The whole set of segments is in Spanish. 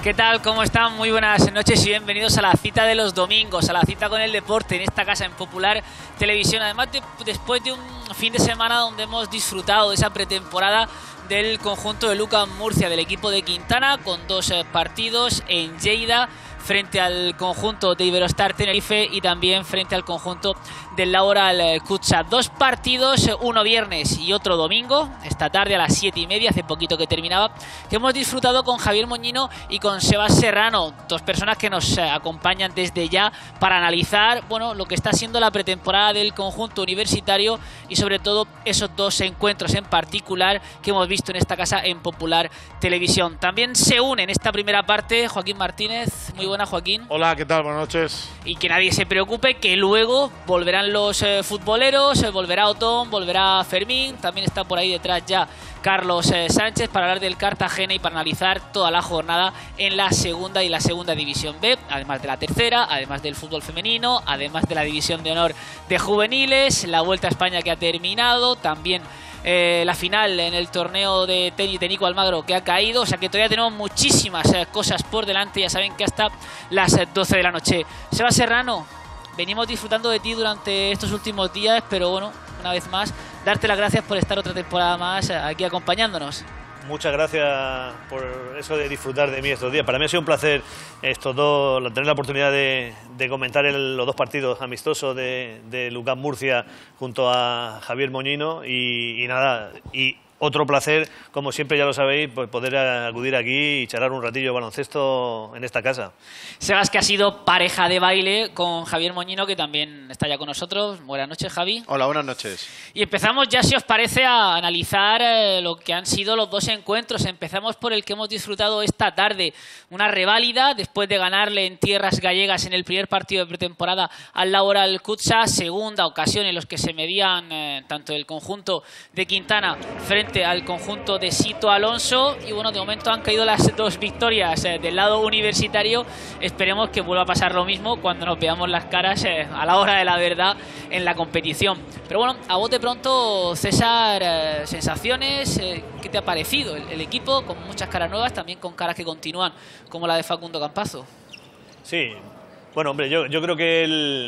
¿Qué tal? ¿Cómo están? Muy buenas noches y bienvenidos a la cita de los domingos, a la cita con el deporte en esta casa en Popular Televisión. Además, después de un fin de semana donde hemos disfrutado de esa pretemporada del conjunto de Lucas Murcia, del equipo de Quintana, con dos partidos en Lleida frente al conjunto de Iberostar Tenerife y también frente al conjunto del Laboral Kutxa. Dos partidos, uno viernes y otro domingo, esta tarde a las 7:30, hace poquito que terminaba, que hemos disfrutado con Javier Moñino y con Sebas Serrano, dos personas que nos acompañan desde ya para analizar, bueno, lo que está siendo la pretemporada del conjunto universitario y sobre todo esos dos encuentros en particular que hemos visto en esta casa en Popular Televisión. También se une en esta primera parte Joaquín Martínez. Muy buena, Joaquín. Hola, ¿qué tal? Buenas noches. Y que nadie se preocupe, que luego volverán los futboleros, volverá Otón, volverá Fermín, también está por ahí detrás ya Carlos Sánchez para hablar del Cartagena y para analizar toda la jornada en la segunda y la segunda división B, además de la tercera, además del fútbol femenino, además de la división de honor de juveniles, la Vuelta a España que ha terminado, también la final en el torneo de tenis de Nico Almagro que ha caído, o sea que todavía tenemos muchísimas cosas por delante, ya saben que hasta las 12 de la noche. Sebas Serrano, venimos disfrutando de ti durante estos últimos días, pero bueno, una vez más, darte las gracias por estar otra temporada más aquí acompañándonos. Muchas gracias por eso de disfrutar de mí estos días. Para mí ha sido un placer estos dos, tener la oportunidad de comentar los dos partidos amistosos de Lucas Murcia junto a Javier Moñino y nada, y otro placer, como siempre ya lo sabéis, pues poder acudir aquí y charlar un ratillo de baloncesto en esta casa. Sebas, que ha sido pareja de baile con Javier Moñino, que también está ya con nosotros. Buenas noches, Javi. Hola, buenas noches. Y empezamos ya, si os parece, a analizar lo que han sido los dos encuentros. Empezamos por el que hemos disfrutado esta tarde. Una reválida después de ganarle en tierras gallegas en el primer partido de pretemporada al Laboral Kutxa. Segunda ocasión en los que se medían tanto el conjunto de Quintana frente al conjunto de Sito Alonso. Y bueno, de momento han caído las dos victorias del lado universitario. Esperemos que vuelva a pasar lo mismo cuando nos veamos las caras a la hora de la verdad en la competición. Pero bueno, a bote pronto, César, sensaciones, ¿qué te ha parecido? El equipo con muchas caras nuevas, también con caras que continúan, como la de Facundo Campazo. Sí, bueno, hombre, yo creo que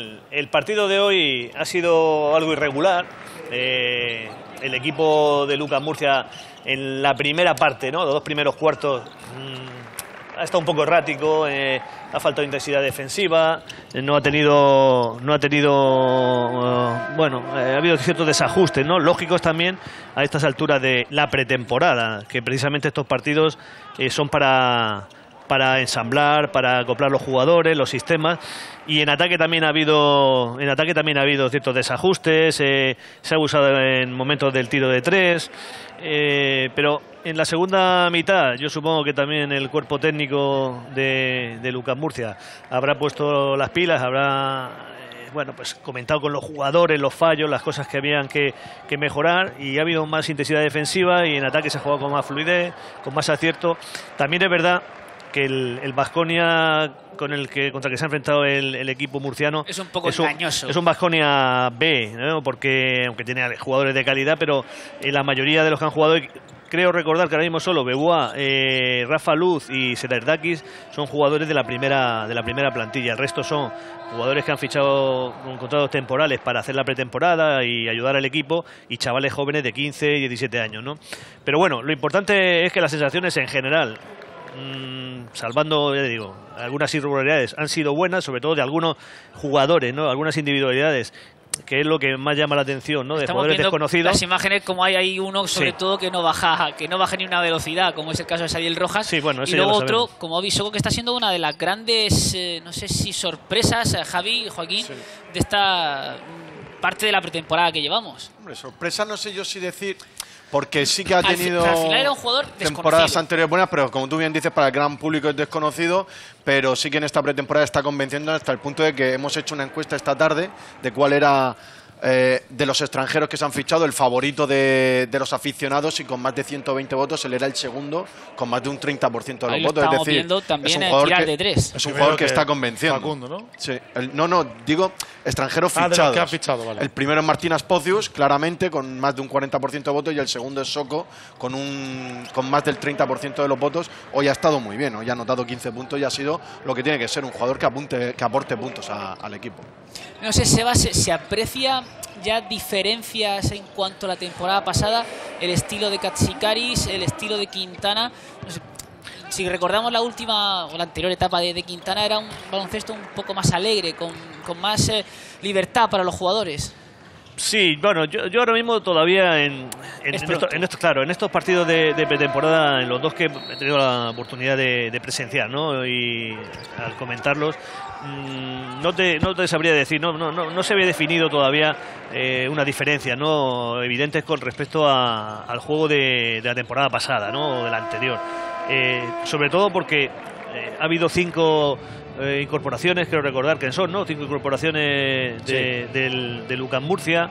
el partido de hoy ha sido algo irregular. El equipo de Lucas Murcia en la primera parte, ¿no?, los dos primeros cuartos, ha estado un poco errático, ha faltado intensidad defensiva, no ha tenido bueno, ha habido ciertos desajustes, ¿no?, lógicos también a estas alturas de la pretemporada, que precisamente estos partidos son para ensamblar, para acoplar los jugadores, los sistemas, y en ataque también ha habido ciertos desajustes, se ha abusado en momentos del tiro de tres, pero en la segunda mitad yo supongo que también el cuerpo técnico de Lucas Murcia habrá puesto las pilas, habrá bueno, pues comentado con los jugadores los fallos, las cosas que habían que mejorar, y ha habido más intensidad defensiva y en ataque se ha jugado con más fluidez, con más acierto. También es verdad que el Baskonia contra el que se ha enfrentado el equipo murciano es un poco engañoso. Es un Baskonia B, ¿no?, porque aunque tiene jugadores de calidad, pero la mayoría de los que han jugado, creo recordar que ahora mismo solo Bebois, Rafa Luz y Sererdakis son jugadores de la primera plantilla. El resto son jugadores que han fichado con contratos temporales para hacer la pretemporada y ayudar al equipo, y chavales jóvenes de 15 y 17 años, ¿no? Pero bueno, lo importante es que las sensaciones en general, salvando, ya digo, algunas irregularidades, han sido buenas, sobre todo de algunos jugadores, ¿no?, algunas individualidades, que es lo que más llama la atención, ¿no?, de jugadores desconocidos. Las imágenes, como hay uno sobre todo que no baja ni una velocidad, como es el caso de Sadiel Rojas. Sí, bueno, y luego otro, como Bisoko, que está siendo una de las grandes, no sé si sorpresas, Javi y Joaquín, sí, de esta parte de la pretemporada que llevamos. Hombre, sorpresa no sé yo si decir, porque sí que ha tenido al final era un jugador temporadas anteriores buenas, pero como tú bien dices, para el gran público es desconocido, pero sí que en esta pretemporada está convenciendo hasta el punto de que hemos hecho una encuesta esta tarde de cuál era de los extranjeros que se han fichado, el favorito de los aficionados, y con más de 120 votos él era el segundo con más de un 30% de los votos. Estamos es decir, viendo también es un tirar de tres. Es un jugador que está convenciendo. Facundo, ¿no? Sí. No, digo extranjeros de los fichados. que ha fichado, vale. El primero es Martín Aspocius, claramente, con más de un 40% de votos, y el segundo es Soko, con más del 30% de los votos. Hoy ha estado muy bien, hoy ha anotado 15 puntos y ha sido lo que tiene que ser, un jugador que aporte puntos al equipo. No sé, Seba, ¿se aprecia ya diferencias en cuanto a la temporada pasada? El estilo de Katsikaris, el estilo de Quintana. No sé, si recordamos la última o la anterior etapa de Quintana, era un baloncesto un poco más alegre, con más libertad para los jugadores. Sí, bueno, yo ahora mismo todavía en estos partidos de pretemporada, en los dos que he tenido la oportunidad de presenciar, ¿no? Y al comentarlos, no te sabría decir, no se había definido todavía una diferencia, ¿no?, evidente con respecto al juego de la temporada pasada, ¿no?, o de la anterior. Sobre todo porque ha habido 5 incorporaciones, creo recordar que son, ¿no?, 5 incorporaciones del UCAM Murcia.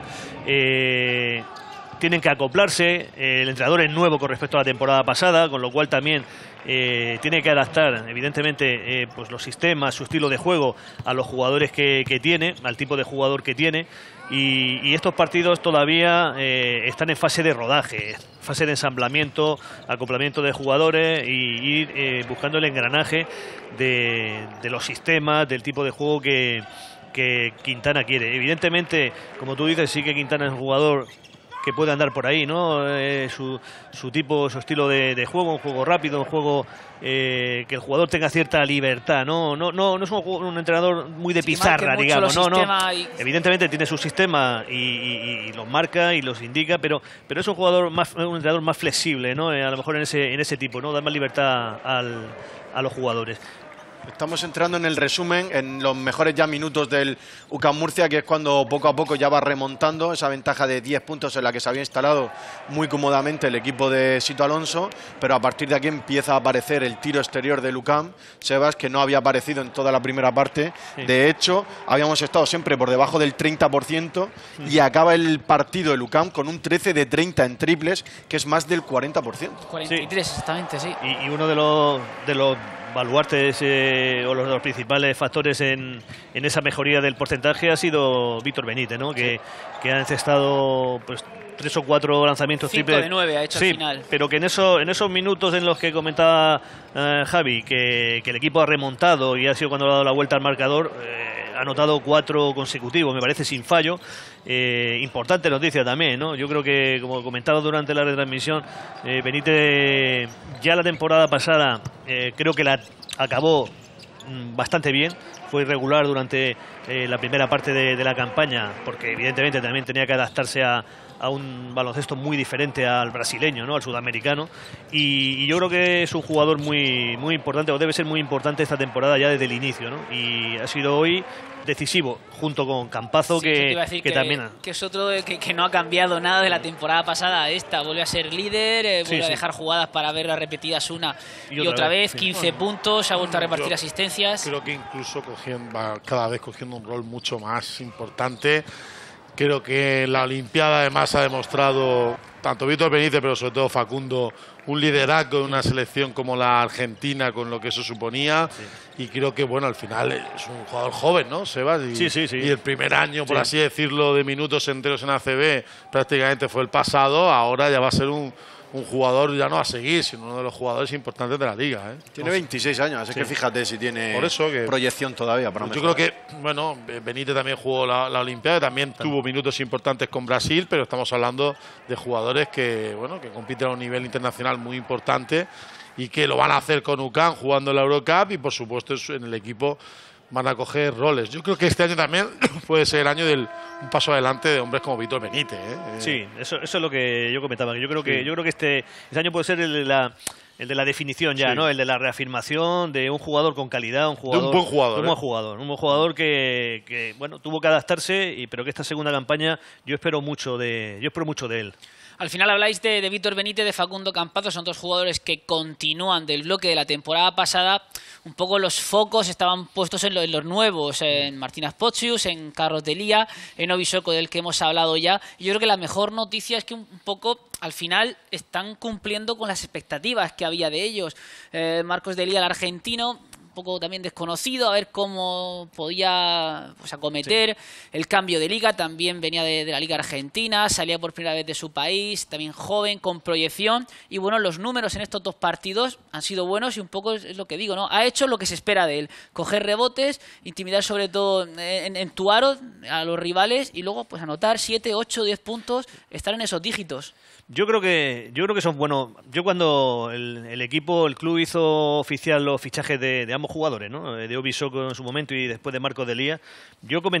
Tienen que acoplarse, el entrenador es nuevo con respecto a la temporada pasada, con lo cual también tiene que adaptar, evidentemente, pues los sistemas, su estilo de juego a los jugadores que tiene, al tipo de jugador que tiene. Y estos partidos todavía están en fase de rodaje, fase de ensamblamiento, acoplamiento de jugadores y ir buscando el engranaje de los sistemas, del tipo de juego que Quintana quiere. Evidentemente, como tú dices, sí que Quintana es un jugador que puede andar por ahí, ¿no? Su tipo, su estilo de juego, un juego rápido, un juego que el jugador tenga cierta libertad, no es un entrenador muy de pizarra, digamos, Evidentemente tiene su sistema y los marca y los indica, pero es un entrenador más flexible, ¿no? A lo mejor en ese tipo, ¿no? Da más libertad a los jugadores. Estamos entrando en el resumen, en los mejores ya minutos del UCAM Murcia, que es cuando poco a poco ya va remontando esa ventaja de 10 puntos en la que se había instalado muy cómodamente el equipo de Sito Alonso, pero a partir de aquí empieza a aparecer el tiro exterior del UCAM, Sebas, que no había aparecido en toda la primera parte. Sí. De hecho, habíamos estado siempre por debajo del 30% y acaba el partido del UCAM con un 13 de 30 en triples, que es más del 40%. 43, sí. Exactamente, sí. Y uno de los baluartes o los principales factores en esa mejoría del porcentaje ha sido Víctor Benítez, ¿no? Que ha encestado pues 3 o 4 lanzamientos triples. 5 de 9 ha hecho al final. Pero que en esos minutos en los que comentaba Javi, que el equipo ha remontado y ha sido cuando ha dado la vuelta al marcador, ha anotado 4 consecutivos, me parece, sin fallo. Importante noticia también, ¿no? Yo creo que, como comentaba durante la retransmisión, Benítez ya la temporada pasada creo que la acabó bastante bien. Fue irregular durante la primera parte de la campaña, porque evidentemente también tenía que adaptarse a un baloncesto muy diferente al brasileño, ¿no?, al sudamericano, y yo creo que es un jugador muy importante, o debe ser muy importante esta temporada ya desde el inicio, ¿no? Y ha sido hoy decisivo, junto con Campazo, sí, que también que es otro que no ha cambiado nada de la temporada pasada a esta. Vuelve a ser líder, vuelve a dejar jugadas para verlas repetidas una y otra vez. 15 puntos, ha vuelto a repartir asistencias. Creo que incluso va cada vez cogiendo un rol mucho más importante. Creo que la Olimpiada además ha demostrado, tanto Víctor Benítez, pero sobre todo Facundo, un liderazgo de una selección como la Argentina, con lo que eso suponía. Sí. Y creo que, bueno, al final es un jugador joven, ¿no, Sebas? Y el primer año, por así decirlo, de minutos enteros en ACB prácticamente fue el pasado. Ahora ya va a ser un jugador ya no a seguir, sino uno de los jugadores importantes de la liga, ¿eh? Tiene 26 años, así que fíjate si tiene por eso proyección todavía para mejorar. Yo creo que, bueno, Benítez también jugó la Olimpiada, también tuvo minutos importantes con Brasil, pero estamos hablando de jugadores que compiten a un nivel internacional muy importante y que lo van a hacer con UCAM jugando la Eurocup, y por supuesto en el equipo van a coger roles. Yo creo que este año también puede ser el año un paso adelante de hombres como Víctor Benítez, ¿eh? Sí, eso es lo que yo comentaba. Yo creo que este año puede ser el de la definición ya, ¿no? El de la reafirmación de un jugador con calidad, un buen jugador que bueno, tuvo que adaptarse, pero que esta segunda campaña yo espero mucho de él. Al final habláis de Víctor Benítez, de Facundo Campazo, son dos jugadores que continúan del bloque de la temporada pasada. Un poco los focos estaban puestos en los nuevos, en Martínez Pocius, en Carlos Delía, en Obisoko, del que hemos hablado ya. Y yo creo que la mejor noticia es que un poco al final están cumpliendo con las expectativas que había de ellos. Marcos Delía, el argentino, poco también desconocido, a ver cómo podía pues, acometer el cambio de liga. También venía de la liga argentina, salía por primera vez de su país, también joven, con proyección. Y bueno, los números en estos dos partidos han sido buenos y un poco es lo que digo, ¿no? Ha hecho lo que se espera de él, coger rebotes, intimidar sobre todo en tu aro a los rivales y luego pues anotar 7, 8, 10 puntos, estar en esos dígitos. Yo creo que son buenos. Yo cuando el equipo, el club hizo oficial los fichajes de ambos jugadores, ¿no? De Obisoko en su momento y después de Marcos Delía, yo comenté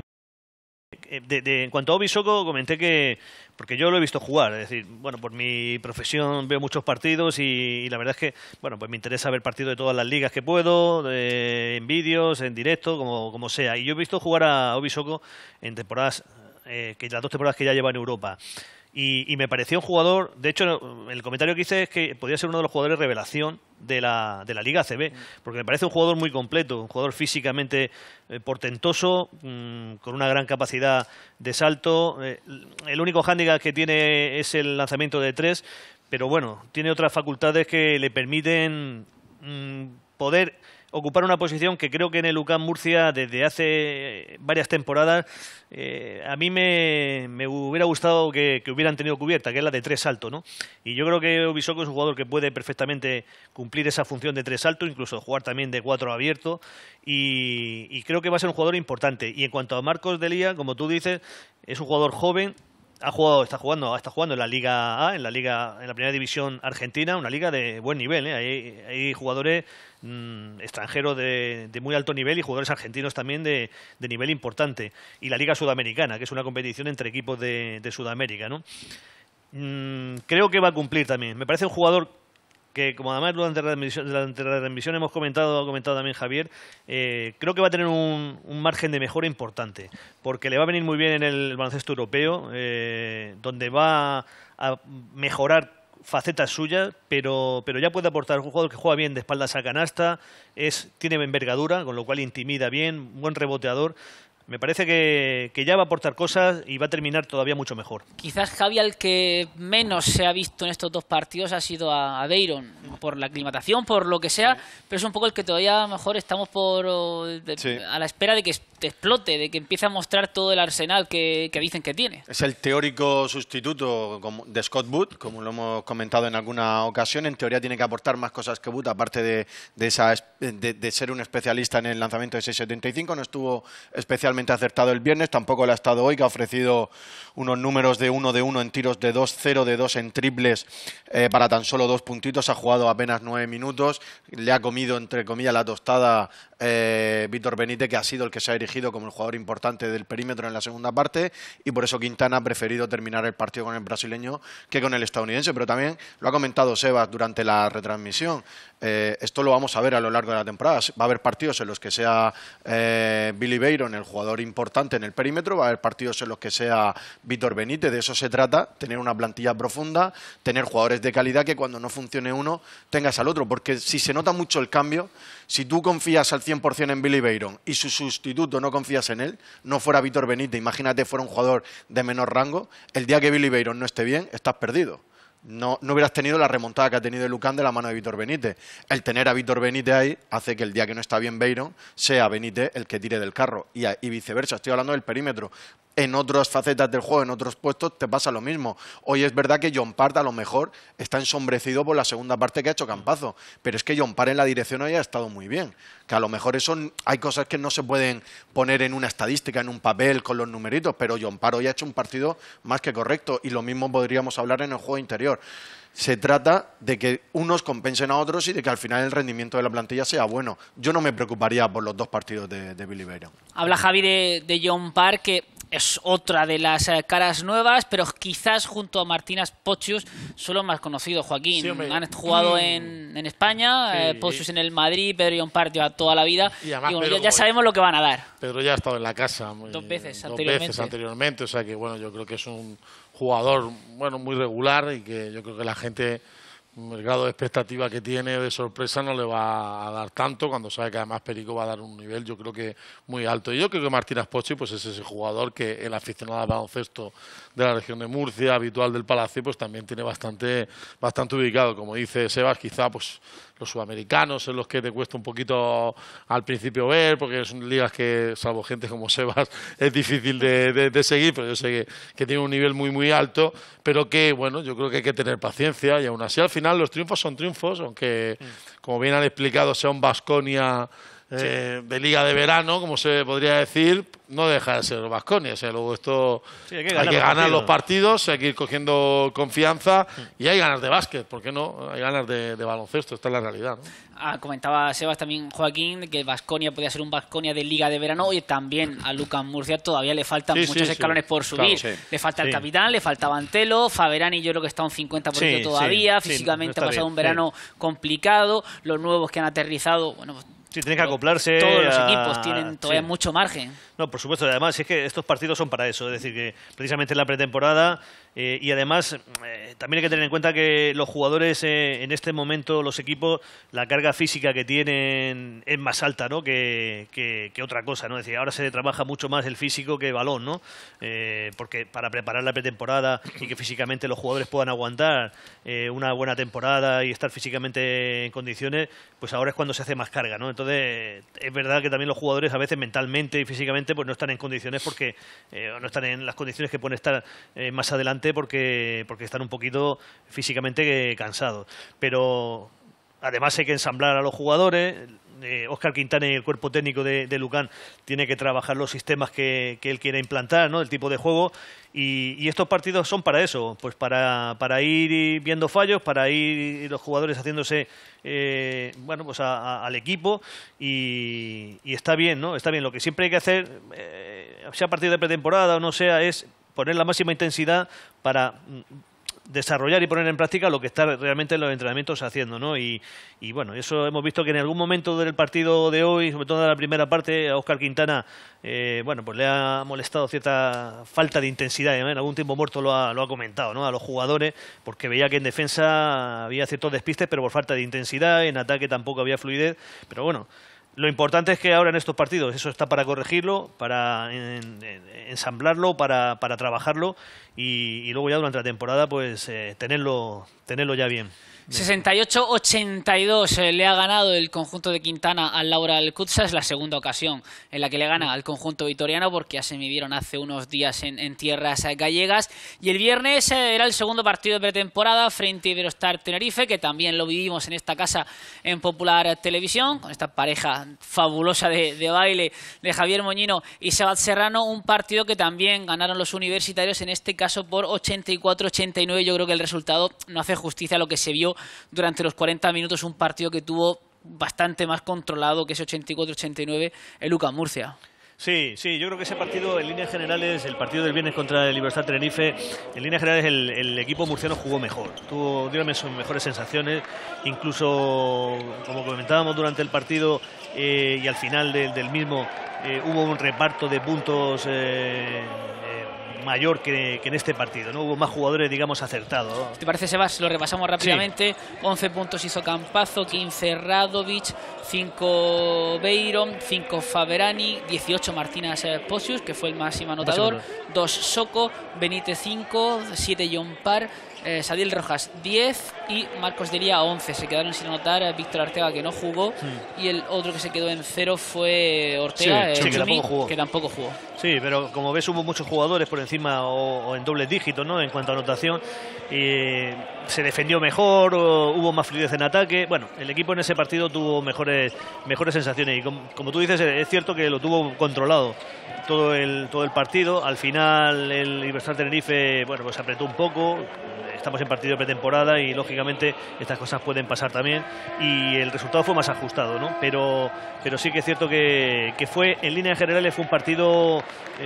en cuanto a Obisoko comenté que, porque yo lo he visto jugar, es decir, bueno, por mi profesión veo muchos partidos y la verdad es que, bueno, pues me interesa ver partidos de todas las ligas que puedo, en vídeos, en directo, como sea. Y yo he visto jugar a Obisoko en temporadas, que las 2 temporadas que ya lleva en Europa. Y me pareció un jugador, de hecho, el comentario que hice es que podría ser uno de los jugadores revelación de la Liga ACB, porque me parece un jugador muy completo, un jugador físicamente portentoso, con una gran capacidad de salto. El único hándicap que tiene es el lanzamiento de 3, pero bueno, tiene otras facultades que le permiten poder ocupar una posición que creo que en el UCAM Murcia desde hace varias temporadas a mí me hubiera gustado que hubieran tenido cubierta, que es la de 3 saltos, ¿no? Y yo creo que Obisoko es un jugador que puede perfectamente cumplir esa función de 3 saltos, incluso jugar también de 4 abierto, y creo que va a ser un jugador importante. Y en cuanto a Marcos Delía, como tú dices, es un jugador joven. Está jugando en la Liga A, en la primera división argentina, una liga de buen nivel, ¿eh? Hay jugadores extranjeros de muy alto nivel y jugadores argentinos también de nivel importante. Y la Liga Sudamericana, que es una competición entre equipos de Sudamérica, ¿no? Creo que va a cumplir también. Me parece un jugador que, como además durante la transmisión ha comentado también Javier, creo que va a tener un margen de mejora importante, porque le va a venir muy bien en el baloncesto europeo, donde va a mejorar facetas suyas, pero ya puede aportar. Un jugador que juega bien de espaldas a canasta, tiene envergadura, con lo cual intimida bien, buen reboteador. Me parece que ya va a aportar cosas y va a terminar todavía mucho mejor. Quizás, Javi, al que menos se ha visto en estos dos partidos ha sido a Beiron, por la aclimatación, por lo que sea, pero es un poco el que todavía a lo mejor estamos a la espera de que explote, de que empiece a mostrar todo el arsenal que dicen que tiene. Es el teórico sustituto de Scott Wood, como lo hemos comentado en alguna ocasión. En teoría tiene que aportar más cosas que Wood, aparte de ser un especialista en el lanzamiento de 6.75. No estuvo especialmente acertado el viernes, tampoco lo ha estado hoy, que ha ofrecido unos números de 1 de 1 en tiros de 2, 0 de 2 en triples para tan solo 2 puntitos. Ha jugado apenas 9 minutos, le ha comido entre comillas la tostada Víctor Benítez, que ha sido el que se ha erigido como el jugador importante del perímetro en la segunda parte, y por eso Quintana ha preferido terminar el partido con el brasileño que con el estadounidense. Pero también lo ha comentado Sebas durante la retransmisión, esto lo vamos a ver a lo largo de la temporada. Va a haber partidos en los que sea Billy Beiron el jugador importante en el perímetro, va a haber partidos en los que sea Víctor Benítez. De eso se trata, tener una plantilla profunda, tener jugadores de calidad, que cuando no funcione uno tengas al otro, porque si se nota mucho el cambio, si tú confías al 100% en Billy Beiron y su sustituto no confías en él, no fuera Víctor Benítez, imagínate fuera un jugador de menor rango, el día que Billy Beiron no esté bien, estás perdido. No hubieras tenido la remontada que ha tenido el UCAM de la mano de Víctor Benítez. El tener a Víctor Benítez ahí hace que el día que no está bien Beiron sea Benítez el que tire del carro, y viceversa. Estoy hablando del perímetro. En otras facetas del juego, en otros puestos, te pasa lo mismo. Hoy es verdad que John Part a lo mejor está ensombrecido por la segunda parte que ha hecho Campazo, pero es que John Part en la dirección hoy ha estado muy bien. Que a lo mejor hay cosas que no se pueden poner en una estadística, en un papel con los numeritos, pero John Part hoy ha hecho un partido más que correcto, y lo mismo podríamos hablar en el juego interior. Se trata de que unos compensen a otros y de que al final el rendimiento de la plantilla sea bueno. Yo no me preocuparía por los 2 partidos de Billy Beiron. Habla Javi de John Park, que es otra de las caras nuevas, pero quizás junto a Martínez Pocius son los más conocidos, Joaquín. Sí, hombre. Han jugado en España, Sí. Pocius en el Madrid, Pedro Llompart lleva toda la vida. Y además bueno, Pedro, ya sabemos lo que van a dar. Pedro ya ha estado en la casa Dos veces anteriormente, o sea que bueno, yo creo que es un jugador bueno muy regular y que yo creo que la gente, el grado de expectativa que tiene de sorpresa no le va a dar tanto cuando sabe que además Perico va a dar un nivel yo creo que muy alto. Y yo creo que Martínez Pocius pues es ese jugador que el aficionado al baloncesto de la región de Murcia, habitual del Palacio, pues también tiene bastante ubicado. Como dice Sebas, quizá pues los sudamericanos en los que te cuesta un poquito al principio ver, porque son ligas que, salvo gente como Sebas, es difícil de seguir, pero yo sé que tiene un nivel muy alto, pero que, bueno, yo creo que hay que tener paciencia y aún así al final los triunfos son triunfos, aunque, como bien han explicado, sea un Baskonia de liga de verano, como se podría decir, no deja de ser Baskonia. O sea, luego esto Sí, hay que ganar los partidos, hay que ir cogiendo confianza y hay ganas de básquet, ¿por qué no? Hay ganas de baloncesto, esta es la realidad, ¿no? Comentaba Sebas también, Joaquín, que Baskonia podía ser un Baskonia de Liga de Verano y también a UCAM Murcia todavía le faltan muchos escalones por subir. Claro, sí. Le falta el capitán, le faltaba Antelo, Faverani yo creo que está un 50% todavía, físicamente ha pasado un verano complicado, los nuevos que han aterrizado, bueno, pues, Sí, tienen que acoplarse. Todos los equipos tienen todavía mucho margen. No, por supuesto, y además es que estos partidos son para eso, es decir, que precisamente en la pretemporada y además también hay que tener en cuenta que los jugadores en este momento, los equipos, la carga física que tienen es más alta, ¿no? que otra cosa, ¿no? Es decir, ahora se trabaja mucho más el físico que el balón, ¿no? Porque para preparar la pretemporada y que físicamente los jugadores puedan aguantar una buena temporada y estar físicamente en condiciones, pues ahora es cuando se hace más carga, ¿no? Entonces, es verdad que también los jugadores a veces mentalmente y físicamente pues no están en condiciones porque no están en las condiciones que pueden estar más adelante porque están un poquito físicamente cansados. Pero además hay que ensamblar a los jugadores. Óscar Quintana y el cuerpo técnico de Lucan tiene que trabajar los sistemas que él quiere implantar, ¿no? El tipo de juego y estos partidos son para eso, pues para ir viendo fallos, para ir los jugadores haciéndose bueno, pues al equipo y está bien, ¿no? Está bien. Lo que siempre hay que hacer, sea partido de pretemporada o no sea, es poner la máxima intensidad para desarrollar y poner en práctica lo que está realmente en los entrenamientos haciendo, ¿no? Y bueno, eso hemos visto que en algún momento del partido de hoy, sobre todo en la primera parte, a Óscar Quintana, bueno, pues le ha molestado cierta falta de intensidad, ¿eh? En algún tiempo muerto lo ha comentado, ¿no? A los jugadores, porque veía que en defensa había ciertos despistes, pero por falta de intensidad, en ataque tampoco había fluidez, pero bueno. Lo importante es que ahora en estos partidos eso está para corregirlo, para ensamblarlo, para trabajarlo y luego ya durante la temporada pues tenerlo ya bien. 68-82 le ha ganado el conjunto de Quintana al Laura Kutsa. Es la segunda ocasión en la que le gana al conjunto vitoriano porque ya se midieron hace unos días en tierras gallegas. Y el viernes era el segundo partido de pretemporada frente a Iberostar Tenerife, que también lo vivimos en esta casa en Popular Televisión, con esta pareja fabulosa de baile de Javier Moñino y Sabat Serrano. Un partido que también ganaron los universitarios, en este caso por 84-89. Yo creo que el resultado no hace justicia a lo que se vio durante los 40 minutos, un partido que tuvo bastante más controlado que ese 84-89 el UCAM Murcia. Sí, yo creo que ese partido en líneas generales, el partido del viernes contra el Iberostar Tenerife, en líneas generales el equipo murciano jugó mejor, dio mejores sensaciones, incluso como comentábamos durante el partido y al final del mismo hubo un reparto de puntos mayor que en este partido, ¿no? Hubo más jugadores, digamos, acertados. ¿Te parece, Sebas? Lo repasamos rápidamente. Sí. 11 puntos hizo Campazo, 15 Radovic, 5 Beiron, 5 Faverani, 18 Martínez Pocius, que fue el máximo anotador, 2 Soco, Benítez 5, 7 Llompart, Sadiel Rojas 10 y Marcos Delía 11. Se quedaron sin anotar Víctor Arteaga, que no jugó, y el otro que se quedó en cero fue Ortega, que tampoco jugó. Sí, pero como ves hubo muchos jugadores por encima o en dobles dígitos, ¿no? En cuanto a anotación, se defendió mejor, hubo más fluidez en ataque. Bueno, el equipo en ese partido tuvo mejores sensaciones y como tú dices, es cierto que lo tuvo controlado todo el partido. Al final el Iberostar Tenerife, bueno, pues apretó un poco, estamos en partido de pretemporada y lógicamente estas cosas pueden pasar también, y el resultado fue más ajustado, ¿no? Pero sí que es cierto que fue, en líneas generales, fue un partido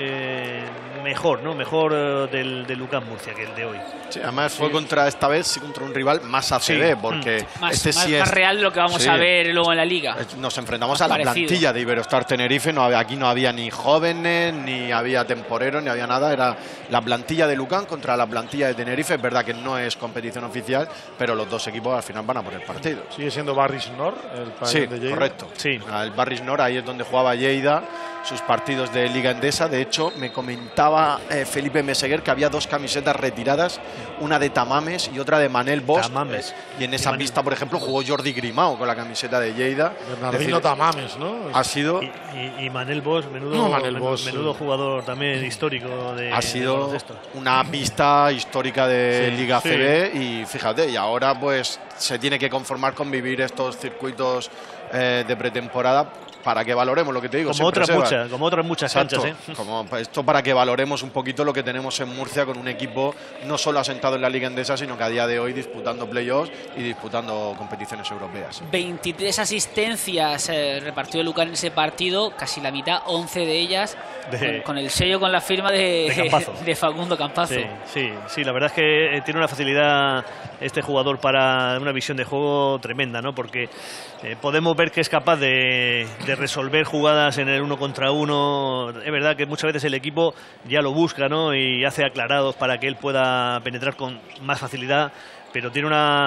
mejor, ¿no? Mejor del UCAM Murcia que el de hoy. Sí, además fue contra un rival más ACB, porque más sí más real de lo que vamos a ver luego en la liga. Nos enfrentamos a la plantilla de Iberostar Tenerife. Aquí no había ni jóvenes, ni había temporeros, ni había nada. Era la plantilla de Lucan contra la plantilla de Tenerife. Es verdad que no es competición oficial, pero los dos equipos al final van a por el partido. ¿Sigue siendo Barris Nor el sí, de Lleida? Correcto. Sí. El Barris Nor, ahí es donde jugaba Lleida sus partidos de Liga Endesa. De hecho, me comentaba Felipe Meseguer que había 2 camisetas retiradas, una de Tamames y otra de Manel Bosch. Tamames. Y en esa pista, por ejemplo, jugó Jordi Grimao con la camiseta de Lleida. Bernardino Tamames, ¿no? Ha sido... Y Manel Bosch, menudo jugador también histórico de... Ha sido una pista histórica de Liga CB y fíjate, y ahora pues se tiene que conformar con vivir estos circuitos de pretemporada para que valoremos lo que te digo. Como otras muchas canchas, ¿eh? Como esto, para que valoremos un poquito lo que tenemos en Murcia con un equipo no solo asentado en la Liga Endesa, sino que a día de hoy disputando playoffs y disputando competiciones europeas. 23 asistencias repartió el Lucan en ese partido, casi la mitad, 11 de ellas con el sello, con la firma de Facundo Campazo. Sí, la verdad es que tiene una facilidad este jugador para una visión de juego tremenda, ¿no? Porque podemos ver que es capaz de resolver jugadas en el 1 contra 1. Es verdad que muchas veces el equipo ya lo busca, ¿no? Y hace aclarados para que él pueda penetrar con más facilidad, pero tiene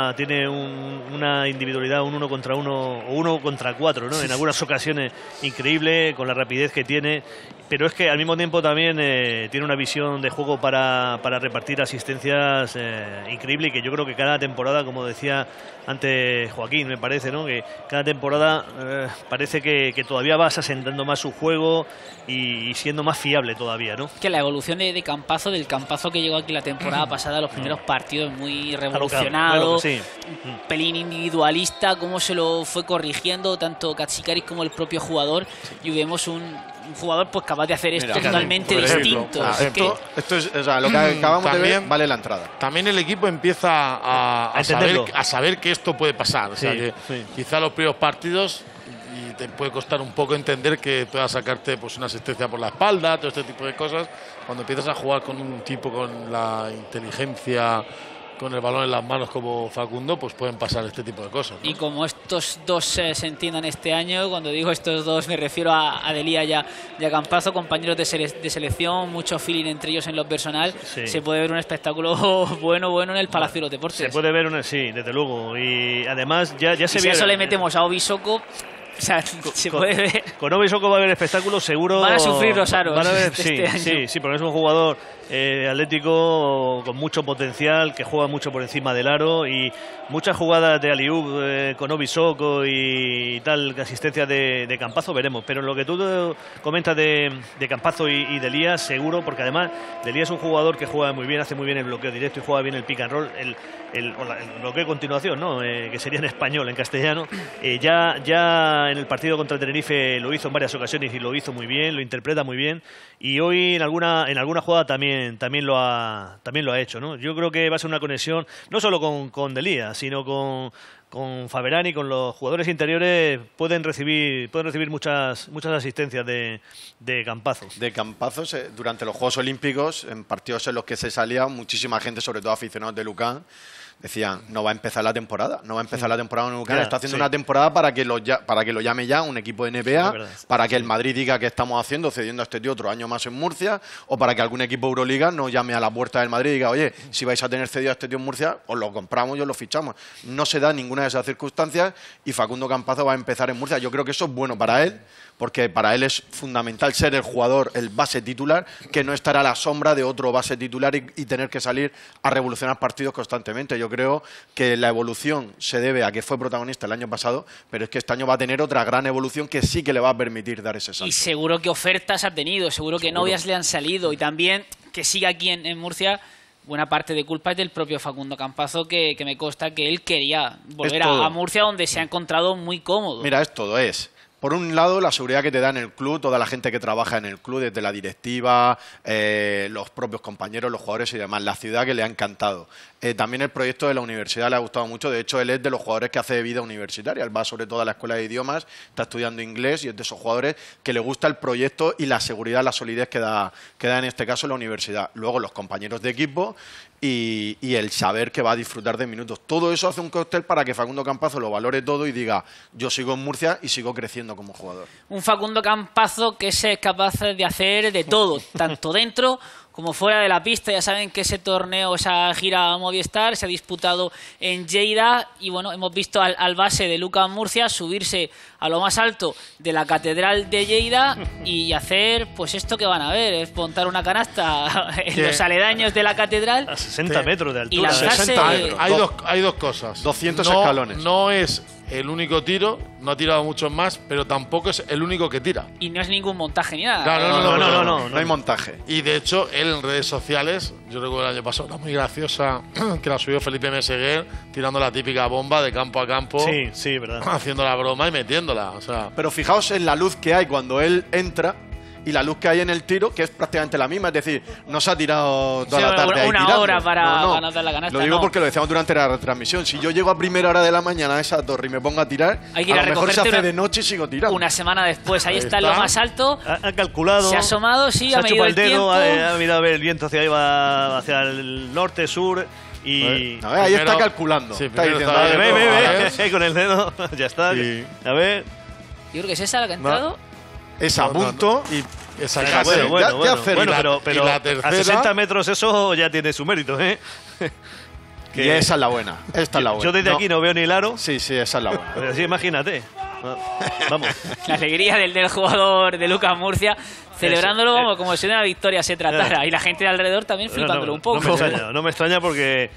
una individualidad, un 1 contra 1 o 1 contra 4, ¿no? En algunas ocasiones increíble, con la rapidez que tiene, pero es que al mismo tiempo también tiene una visión de juego para repartir asistencias increíble, y que yo creo que cada temporada, como decía antes Joaquín, me parece, ¿no? Que cada temporada parece que todavía vas asentando más su juego y siendo más fiable todavía, ¿no? Que la evolución de Campazo, del Campazo que llegó aquí la temporada pasada, los primeros partidos muy revolucionado, un pelín individualista, cómo se lo fue corrigiendo tanto Katsikaris como el propio jugador, y vemos un jugador pues capaz de hacer esto totalmente distinto. Esto es, o sea, lo que acabamos de ver vale la entrada. También el equipo empieza a saber que esto puede pasar. O sea, que quizá los primeros partidos y te puede costar un poco entender que pueda sacarte pues una asistencia por la espalda, todo este tipo de cosas. Cuando empiezas a jugar con un tipo con la inteligencia, con el balón en las manos como Facundo, pues pueden pasar este tipo de cosas, ¿no? Y como estos dos se entiendan este año, cuando digo estos dos me refiero a Delía y a Campazo, compañeros de selección, mucho feeling entre ellos en lo personal, se puede ver un espectáculo bueno en el Palacio de los Deportes. Se puede ver desde luego, y además ya se ve. Si a eso le metemos a Obisoko, o sea, se puede ver. Con Obisoko va a haber espectáculo seguro. Van a sufrir los aros. Van a ver, sí, porque es un jugador atlético con mucho potencial, que juega mucho por encima del aro, y muchas jugadas de Aliub con Obisoko y tal, asistencia de Campazo, veremos. Pero lo que tú comentas de Campazo y de Elías, seguro, porque además de Elías es un jugador que juega muy bien, hace muy bien el bloqueo directo y juega bien el pick and roll, el bloqueo de continuación, ¿no? Que sería en español, en castellano. Ya en el partido contra Tenerife lo hizo en varias ocasiones y lo hizo muy bien, lo interpreta muy bien, y hoy en alguna jugada también lo ha hecho, ¿no? Yo creo que va a ser una conexión no solo con Delía, sino con Faberani, con los jugadores interiores. Pueden recibir muchas asistencias de Campazo. De Campazo durante los Juegos Olímpicos, en partidos en los que se salía, muchísima gente, sobre todo aficionados de Lucan, decían, no va a empezar la temporada en Lucan, está haciendo una temporada para que lo llame ya un equipo de NBA, para que el Madrid diga que estamos haciendo, cediendo a este tío otro año más en Murcia, o para que algún equipo Euroliga nos llame a la puerta del Madrid y diga, oye, si vais a tener cedido a este tío en Murcia, os lo compramos y os lo fichamos. No se da ninguna de esas circunstancias, y Facundo Campazo va a empezar en Murcia. Yo creo que eso es bueno para él, porque para él es fundamental ser el jugador, el base titular, que no estar a la sombra de otro base titular y tener que salir a revolucionar partidos constantemente. Yo creo que la evolución se debe a que fue protagonista el año pasado, pero es que este año va a tener otra gran evolución que sí que le va a permitir dar ese salto. Y seguro que ofertas ha tenido, seguro que novias le han salido, y también que siga aquí en Murcia. Buena parte de culpa es del propio Facundo Campazo, que me consta que él quería volver a Murcia, donde se ha encontrado muy cómodo. Mira, es todo, Por un lado, la seguridad que te da en el club, toda la gente que trabaja en el club, desde la directiva, los propios compañeros, los jugadores y demás. La ciudad, que le ha encantado. También el proyecto de la universidad le ha gustado mucho. De hecho, él es de los jugadores que hace vida universitaria. Él va sobre todo a la escuela de idiomas, está estudiando inglés y es de esos jugadores que le gusta el proyecto y la seguridad, la solidez que da en este caso la universidad. Luego, los compañeros de equipo y el saber que va a disfrutar de minutos. Todo eso hace un cóctel para que Facundo Campazo lo valore todo y diga, yo sigo en Murcia y sigo creciendo como jugador. Un Facundo Campazo que es capaz de hacer de todo, tanto dentro como fuera de la pista. Ya saben que ese torneo, esa gira a Movistar se ha disputado en Lleida y bueno, hemos visto al base de UCAM Murcia subirse a lo más alto de la Catedral de Lleida y hacer pues esto que van a ver, es montar una canasta en los aledaños de la catedral A 60 metros de altura. y lanzarse. 60 metros. Hay dos cosas. 200 escalones. No es el único tiro, no ha tirado muchos más, pero tampoco es el único que tira. Y no es ningún montaje ni nada. Claro, No hay montaje. Y de hecho, él en redes sociales, yo recuerdo el año pasado, una muy graciosa que la subió Felipe Meseguer, tirando la típica bomba de campo a campo, Sí, verdad. haciendo la broma y metiéndola. O sea, Pero fijaos en la luz que hay cuando él entra y la luz que hay en el tiro, que es prácticamente la misma. Es decir, no se ha tirado toda Sí, la tarde ahí una tirando. hora para anotar la canasta, Lo digo no. porque lo decíamos durante la retransmisión. Si yo llego a primera hora de la mañana a esa torre y me pongo a tirar, Hay que ir a a lo mejor se recogerte hace de noche y sigo tirando. Una semana después, ahí está en está. lo más alto. Ha calculado. Se ha asomado, sí, se ha ha medido chupado el el dedo, tiempo. ha mirado a ver el viento hacia ahí, va hacia el norte, sur y... A ver, ahí está Primero- calculando. sí, Está primero diciendo, está- a ver, Ve, con el dedo, ya está. Sí. A ver. Yo creo que es esa la que ha entrado. es a punto. y esa Venga, clase, bueno, ya hacer- bueno, y la- pero y la a tercera- 60 metros eso ya tiene su mérito, ¿eh? Y esa es la buena. Esta es la buena. Yo desde aquí no veo ni el aro, Sí, esa es la buena. pero sí, imagínate. Vamos. La alegría del jugador de Lucas Murcia, celebrándolo como si de una victoria se tratara. Y la gente de alrededor también flipándolo un poco. No me extraña porque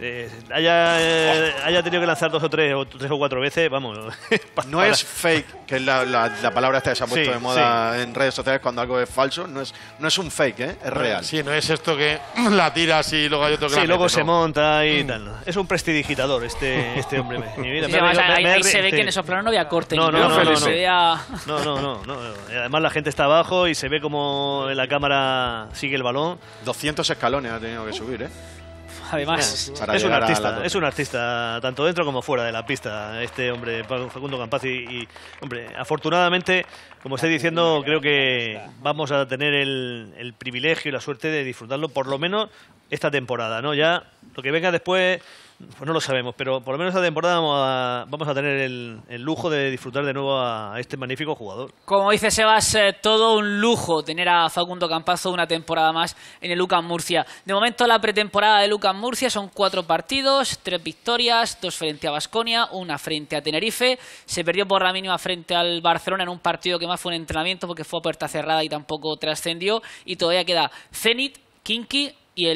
haya tenido que lanzar dos o tres o cuatro veces, vamos. No es fake, que es la palabra esta que se ha puesto Sí, de moda en redes sociales cuando algo es falso. No es un fake, es real. Sí, no es esto que la tiras y luego hay otro que la Sí, luego mete, se no. monta y tal. ¿no? Es un prestidigitador este hombre. Mira, Sí, además, ahí se ve sí. que en esos planos no había corte. No, ni no, nada, no, se no. veía- No. Además la gente está abajo y se ve como en la cámara sigue el balón. 200 escalones ha tenido que subir, ¿eh? Además, Para Es un llegar a la artista, torre. es un artista tanto dentro como fuera de la pista, este hombre, Facundo Campazo. Y, hombre, afortunadamente, como estoy diciendo, creo que vamos a tener el privilegio y la suerte de disfrutarlo por lo menos esta temporada, ¿no? Ya lo que venga después, pues no lo sabemos, pero por lo menos esta temporada vamos a tener el lujo de disfrutar de nuevo a este magnífico jugador. como dice Sebas, todo un lujo tener a Facundo Campazo una temporada más en el UCAM Murcia. De momento la pretemporada del UCAM Murcia son 4 partidos, 3 victorias, 2 frente a Baskonia, 1 frente a Tenerife. Se perdió por la mínima frente al Barcelona en un partido que más fue un entrenamiento porque fue a puerta cerrada y tampoco trascendió. Y todavía queda Zenit, Kinky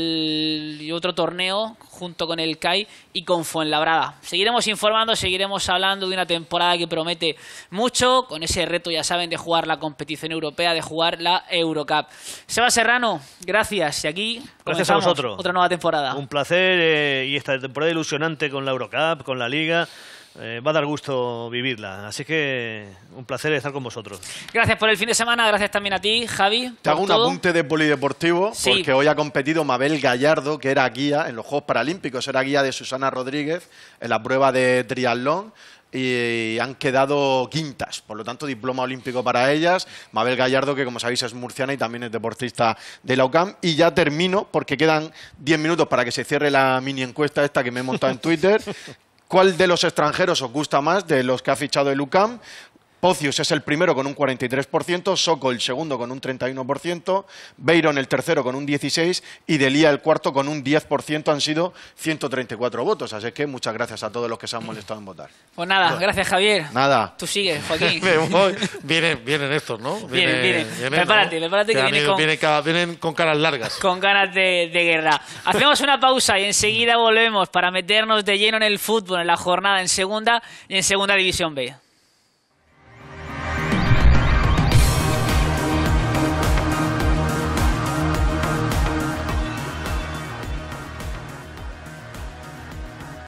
y otro torneo junto con el CAI y con Fuenlabrada. Seguiremos informando, seguiremos hablando de una temporada que promete mucho, con ese reto, ya saben, de jugar la competición europea, de jugar la Eurocup. Seba Serrano, gracias. Y aquí Gracias a comenzamos vosotros. otra nueva temporada. Un placer y esta temporada ilusionante con la Eurocup, con la Liga. Va a dar gusto vivirla. Así que un placer estar con vosotros. Gracias por el fin de semana, gracias también a ti, Javi. Te hago por un todo. apunte de polideportivo, Sí. porque hoy ha competido Mabel Gallardo, que era guía en los Juegos Paralímpicos, era guía de Susana Rodríguez en la prueba de triatlón. Y han quedado quintas, por lo tanto diploma olímpico para ellas. Mabel Gallardo, que como sabéis es murciana y también es deportista de la UCAM. Y ya termino, porque quedan 10 minutos para que se cierre la mini encuesta esta que me he montado en Twitter. ¿Cuál de los extranjeros os gusta más de los que ha fichado el UCAM? Pocius es el primero con un 43%, Soko el segundo con un 31%, Beiron el tercero con un 16% y Delia el cuarto con un 10%. Han sido 134 votos, así que muchas gracias a todos los que se han molestado en votar. Pues nada, gracias, Javier. Nada. Tú sigues, Joaquín. Me voy. Vienen estos, ¿no? Vienen. Prepárate que vienen con caras largas. Con ganas de guerra. Hacemos una pausa y enseguida volvemos para meternos de lleno en el fútbol, en la jornada en segunda y en segunda división B.